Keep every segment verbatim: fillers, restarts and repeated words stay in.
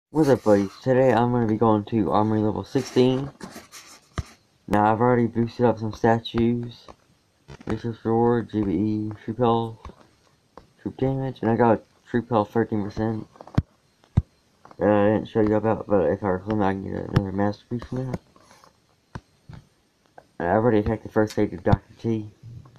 What's up, buddies? Today I'm going to be going to Armory level sixteen. Now, I've already boosted up some statues. Resource reward, G B E, troop health, troop damage, and I got troop health thirteen percent that I didn't show you about, but if I reclaim, I can get another masterpiece from that. And I already attacked the first stage of Doctor T.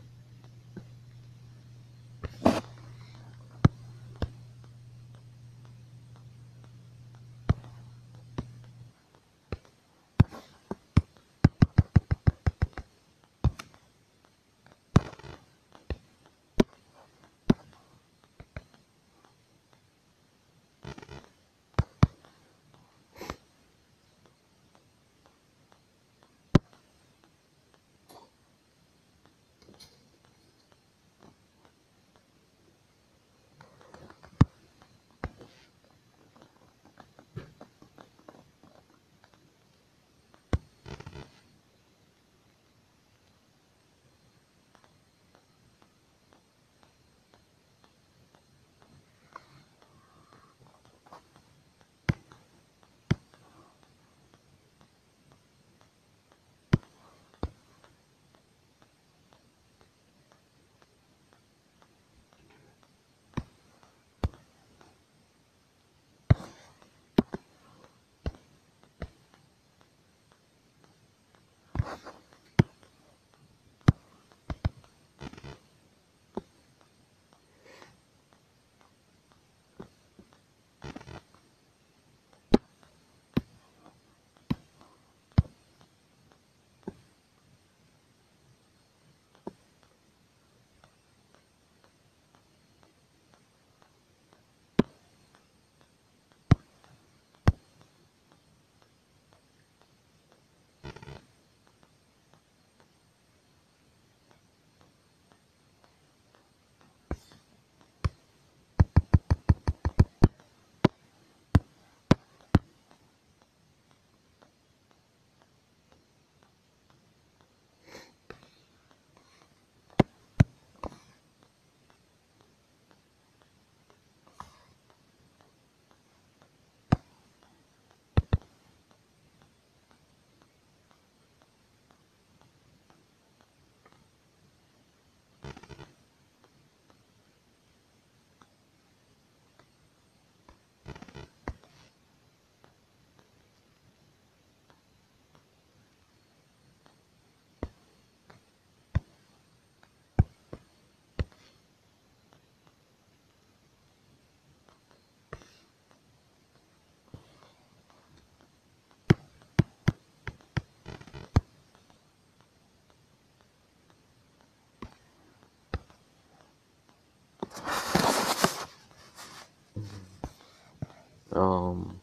Um,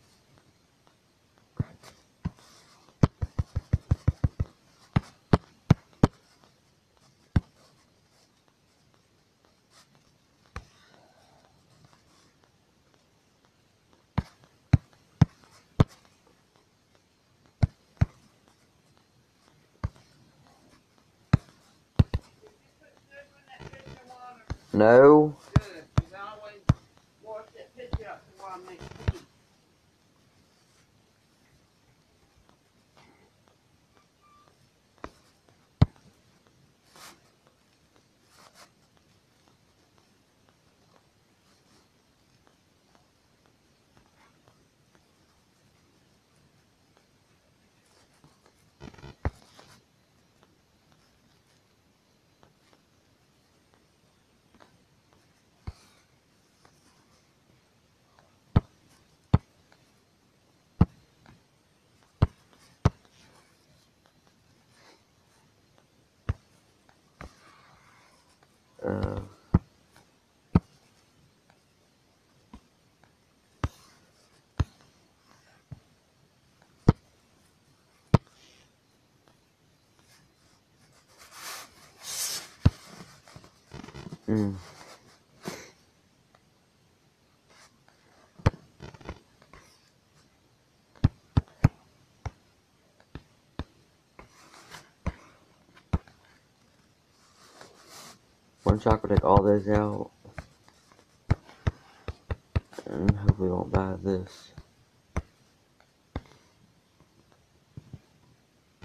no. Good, because I always wash that picture out before I make tea. Uh, mm. One shot will take all those out. And hopefully won't die of this.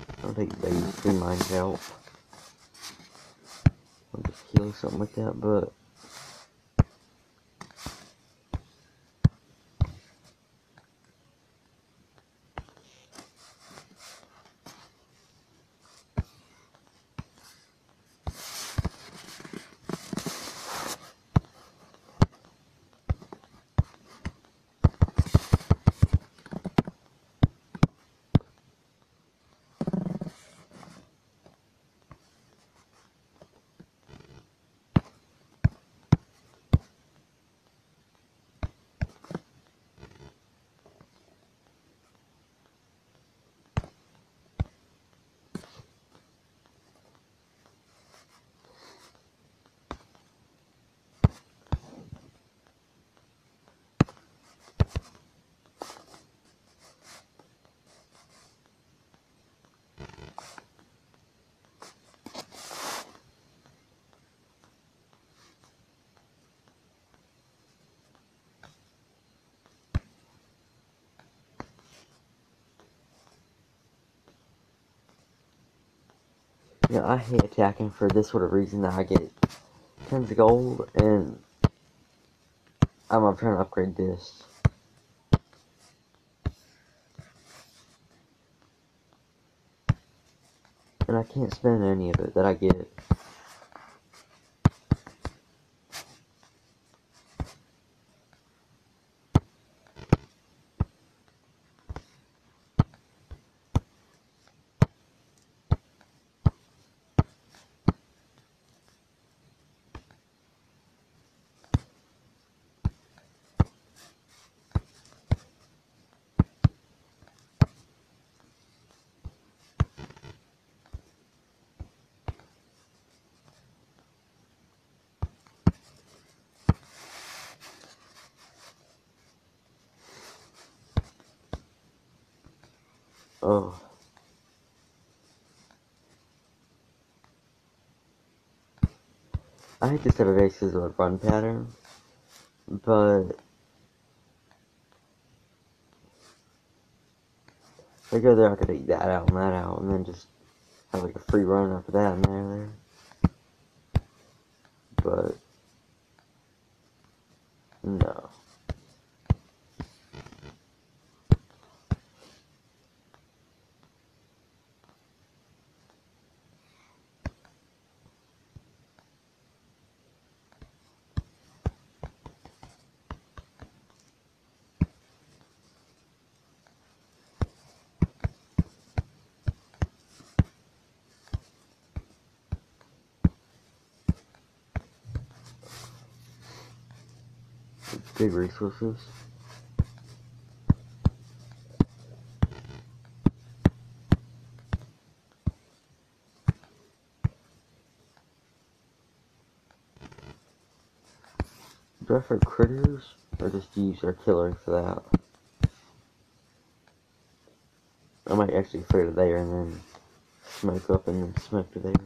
I'll take these three mines out. I'll just kill something like that, but yeah, I hate attacking for this sort of reason that I get tons of gold, and I'm, I'm trying to upgrade this. And I can't spend any of it that I get. Oh. I hate this type of base because of the run pattern, but if I go there, I could eat that out and that out, and then just have like a free run after that and there, there. But no. Big resources. Do I for critters, or just use artillery for that? I might actually throw it there and then smoke up and then smoke to there.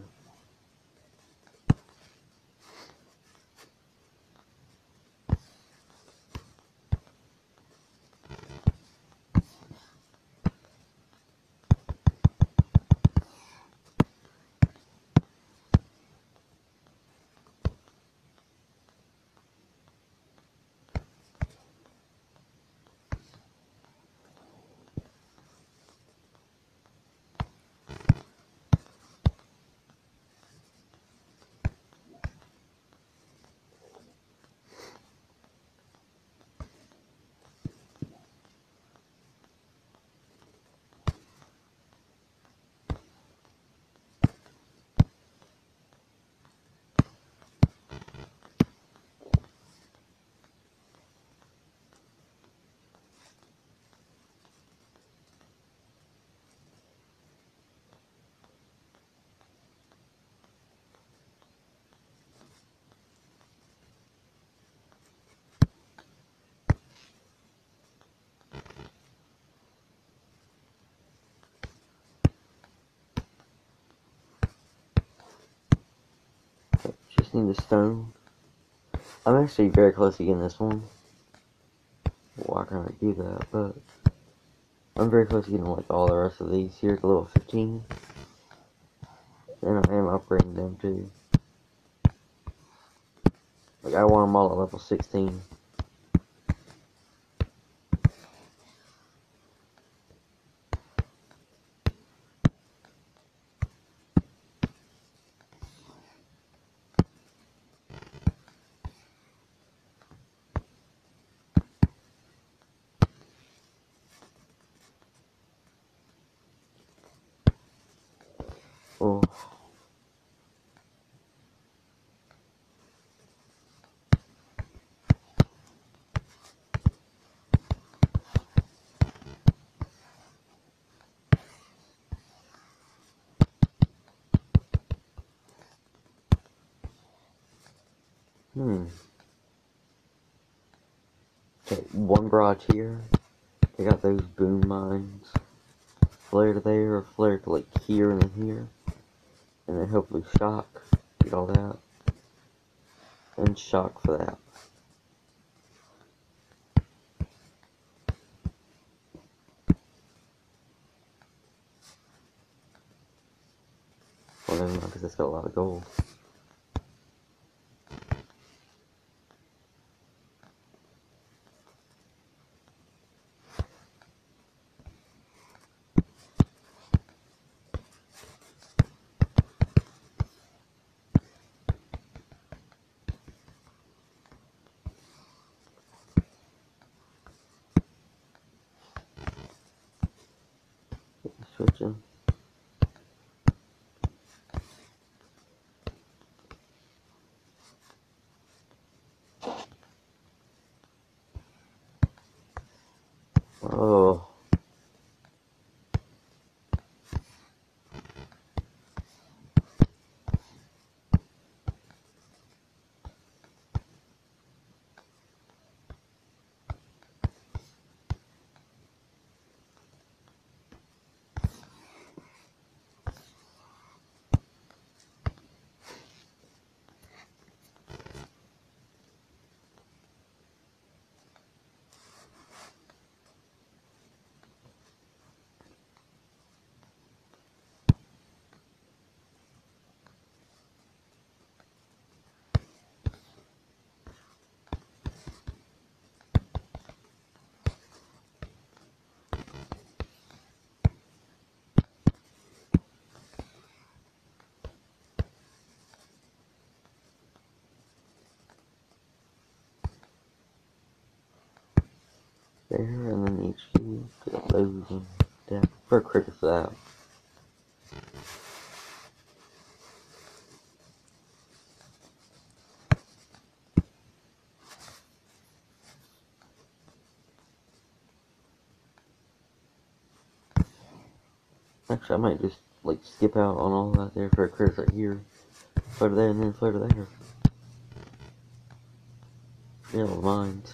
Just need the stone. I'm actually very close to getting this one. Why can't I do that? But I'm very close to getting like all the rest of these here to level fifteen. And I am upgrading them too. Like I want them all at level sixteen. Oh. Hmm. Okay, one barrage here. They got those boom mines. Flare to there, flare to like here and then here. And then hopefully shock. Get all that. And shock for that. Well, never mind, because it's got a lot of gold. Switching. Oh. There, and then the H Q. Get those and that. For a cricket for that. Actually, I might just like skip out on all that there for a critter right here. Flare to there and then flare to there. Yeah, well, mines.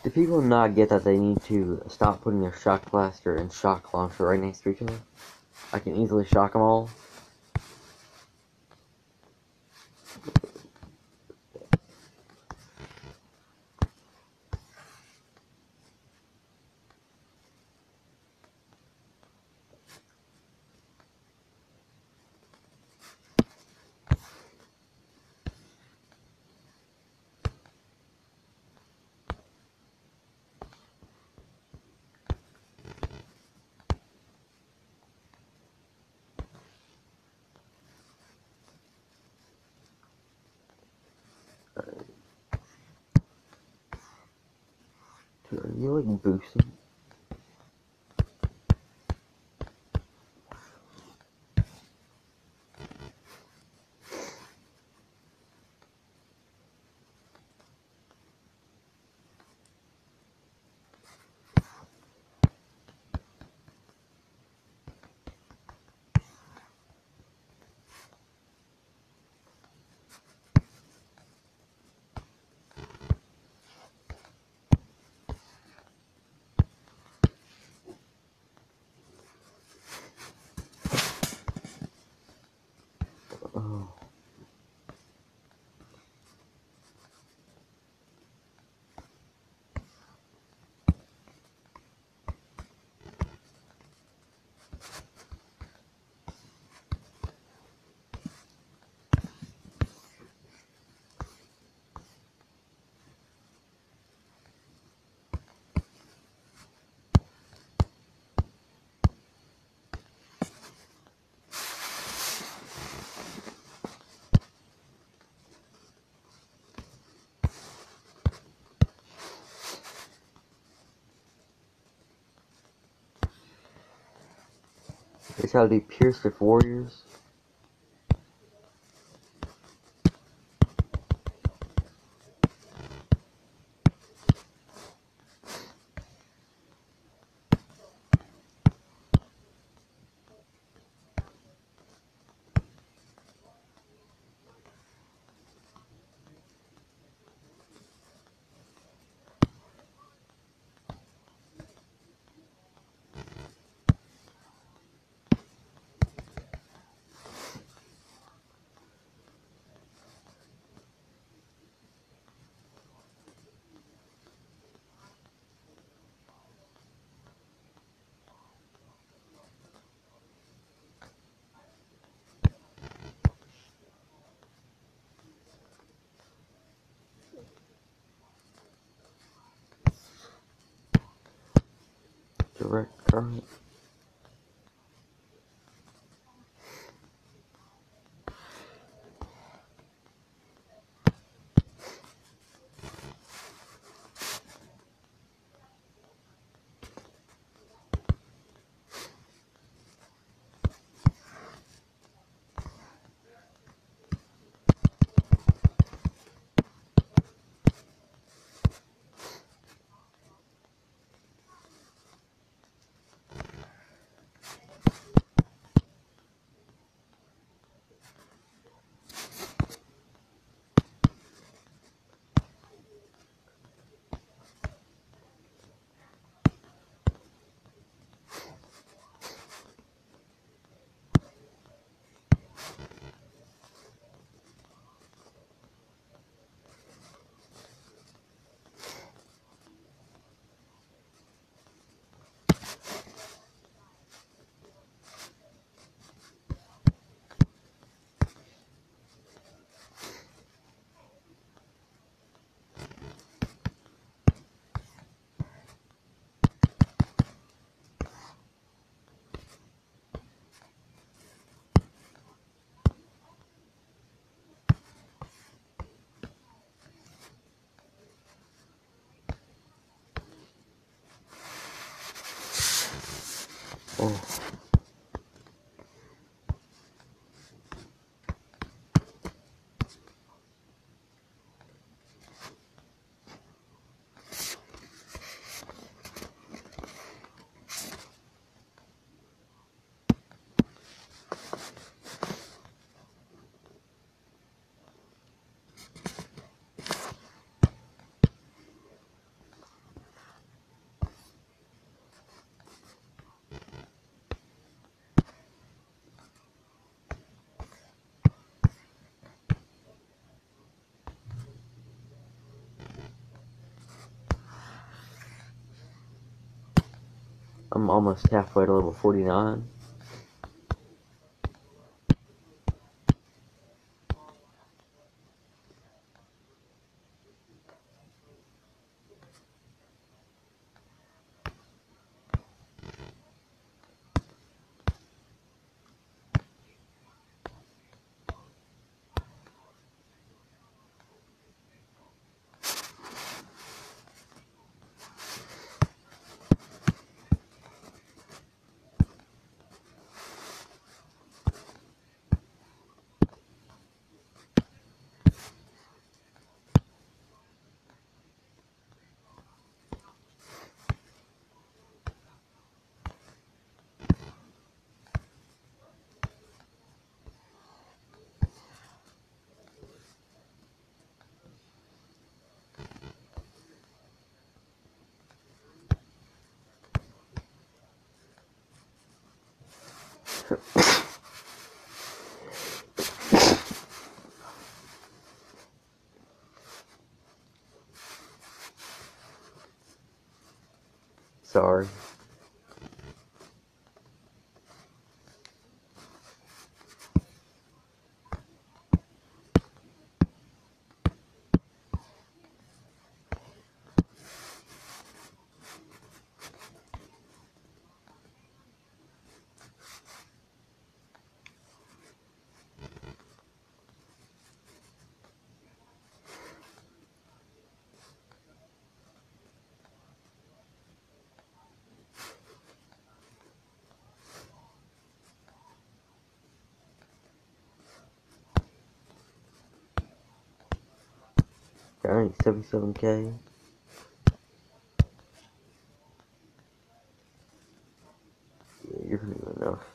Do people not get that they need to stop putting their shock blaster and shock launcher right next to each other? I can easily shock them all. Dude, are you like boosting? Oh. It's how to do Pierce with Warriors. Direct current. Oh. I'm almost halfway to level forty-nine. Sorry. Alright, seventy-seven K. Yeah, you're gonna do enough.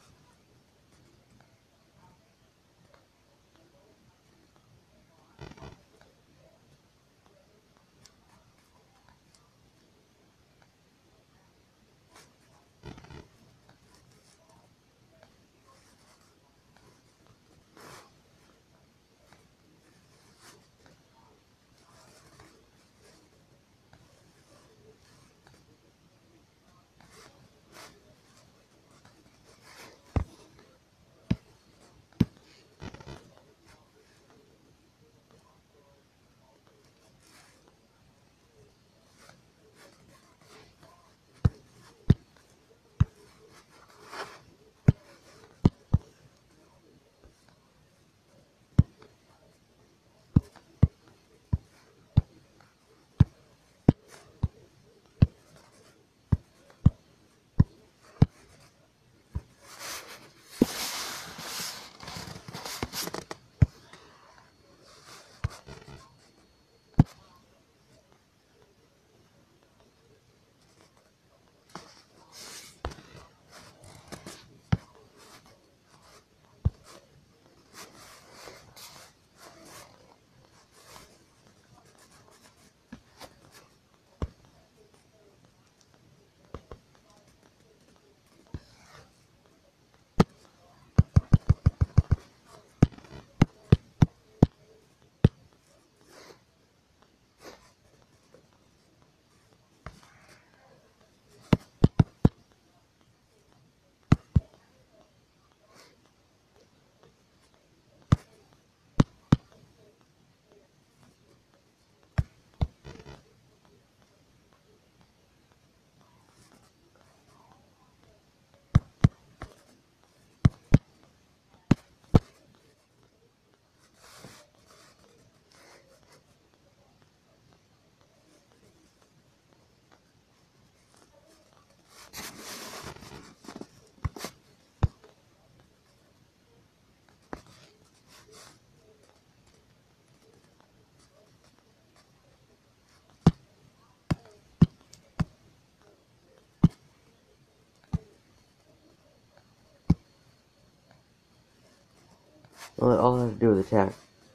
Well, all I have to do is attack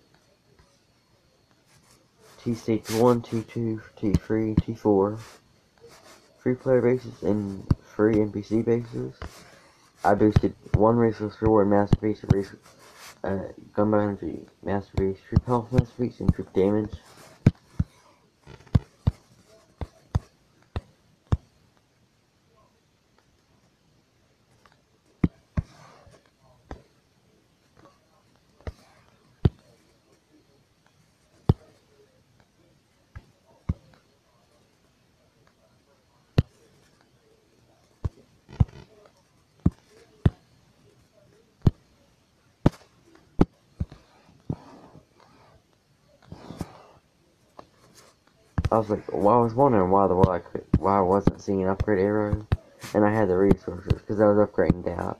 T stage one, T two, T three, T four, free player bases, and free N P C bases. I boosted one Raceless Reward Masterpiece, race, uh, Gunbow Energy Masterpiece, Troop Health Masterpiece, and Troop Damage. I was like, well, I was wondering why the why I, could, why I wasn't seeing an upgrade arrow, and I had the resources because I was upgrading that.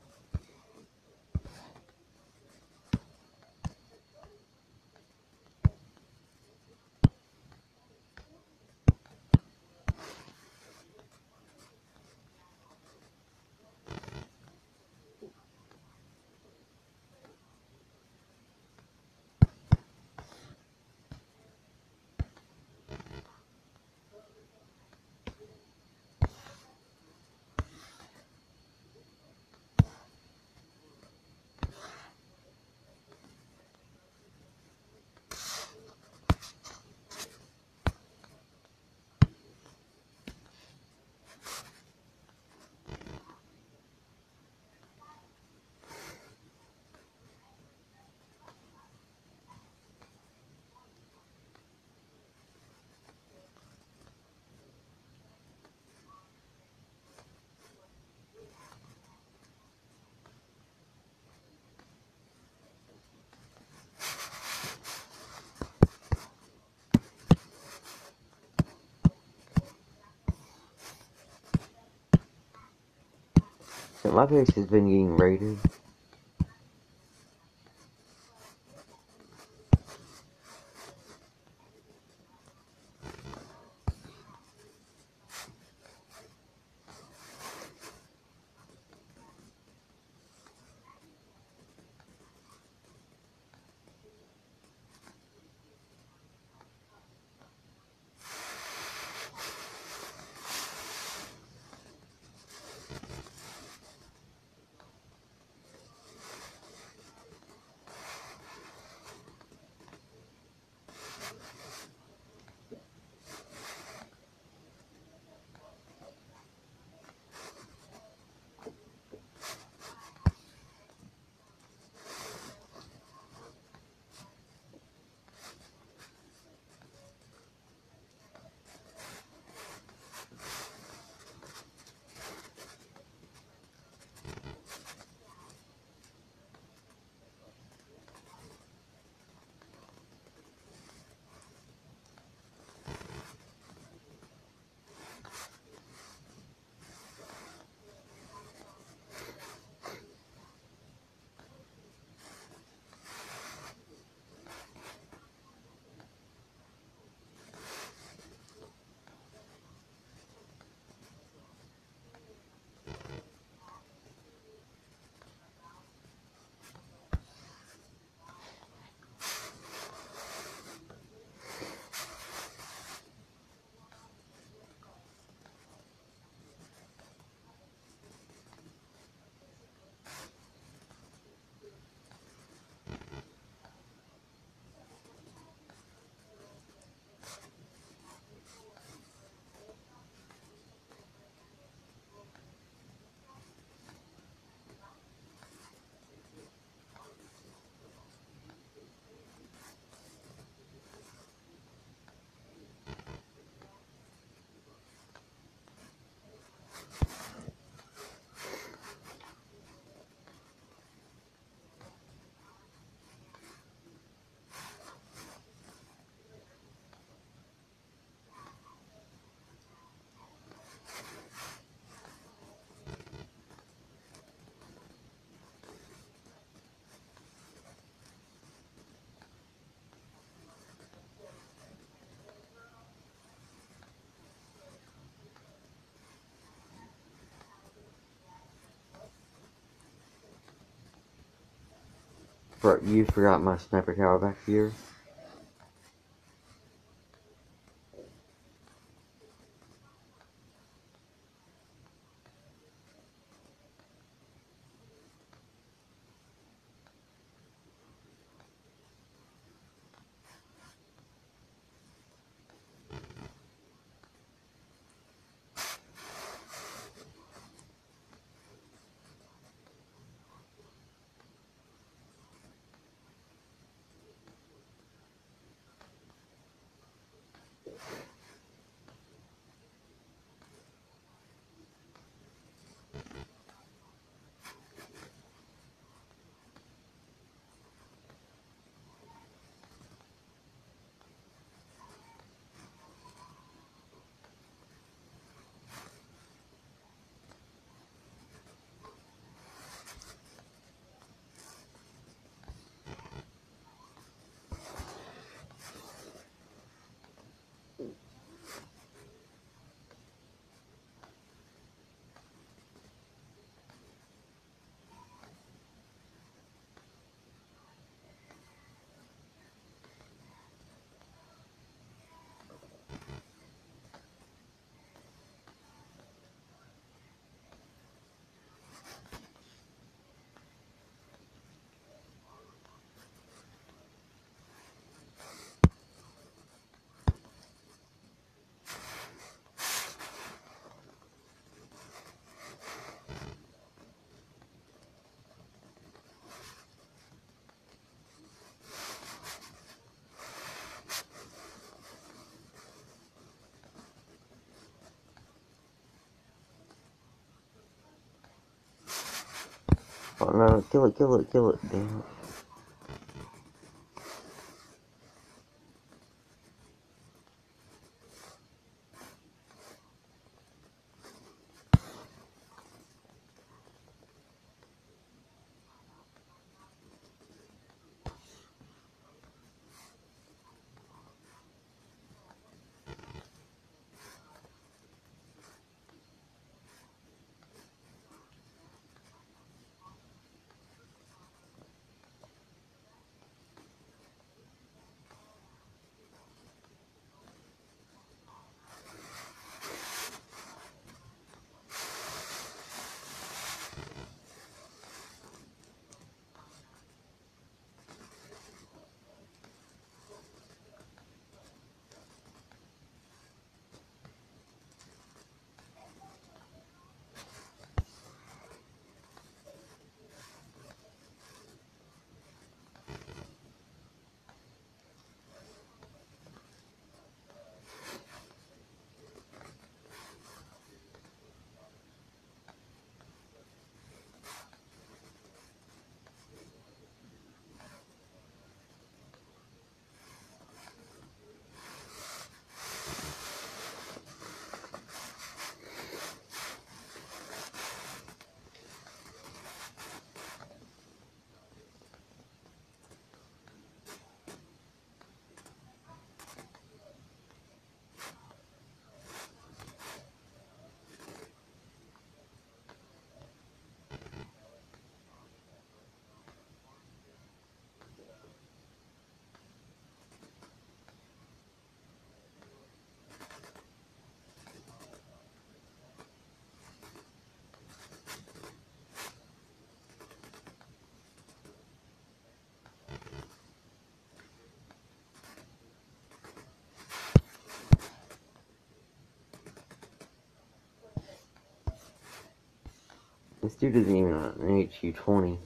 So my base has been getting raided. For you forgot my sniper tower back here. no, no, kill it, kill it, kill it, damn it. This dude isn't even an H U twenty.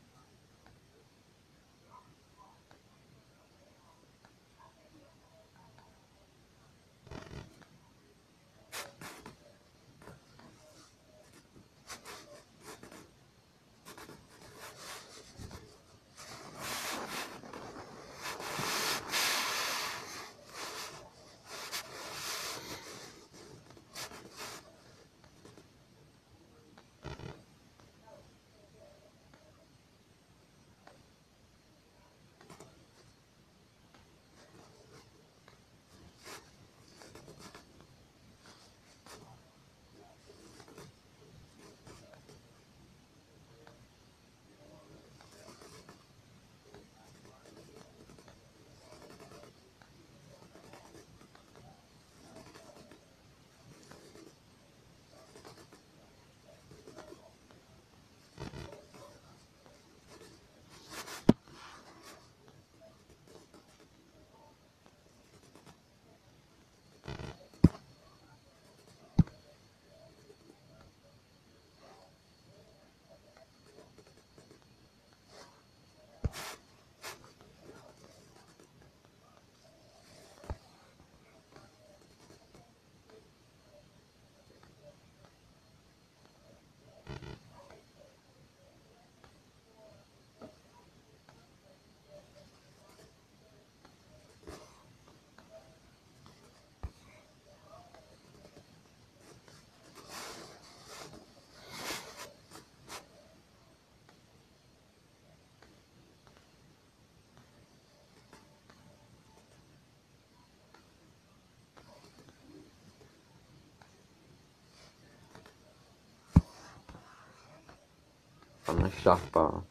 On the shock bomb.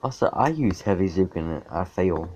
Also, I use heavy Zuka and I fail.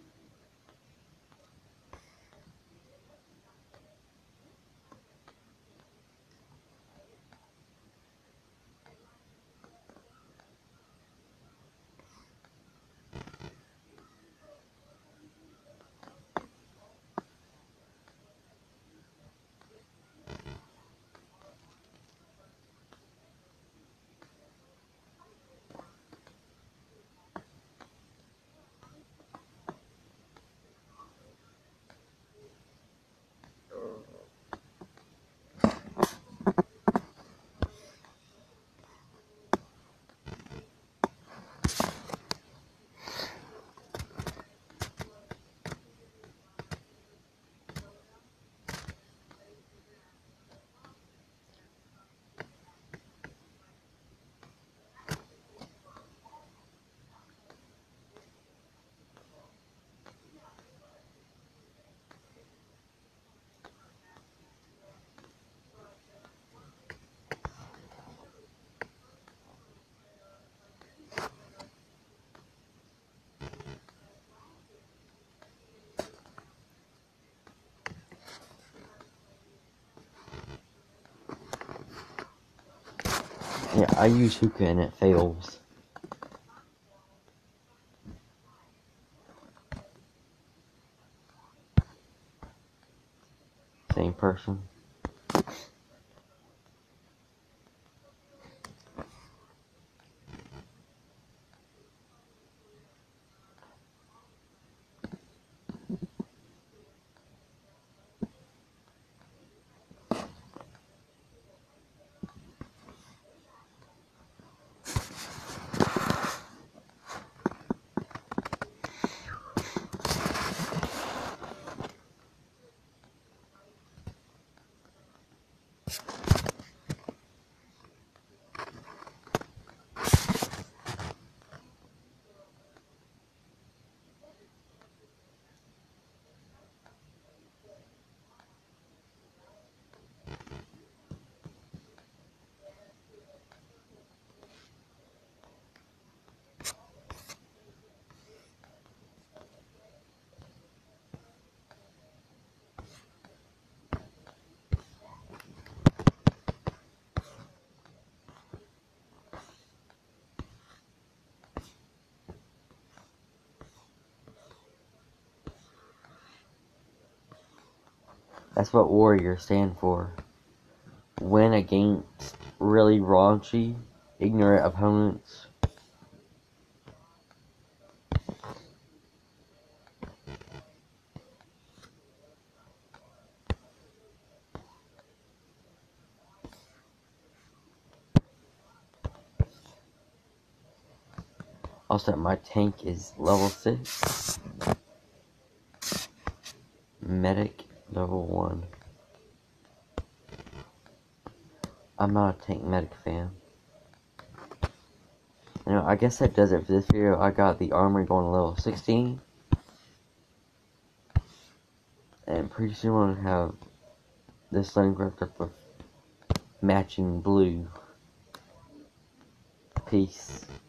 Yeah, I use hookah and it fails. Same person. That's what warriors stand for. Win against really raunchy, ignorant opponents. Also, my tank is level six. Medic level one. I'm not a tank medic fan. You know, I guess that does it for this video. I got the Armory going to level sixteen. And pretty soon I'm going to have this Stonecraft up with matching blue. Peace.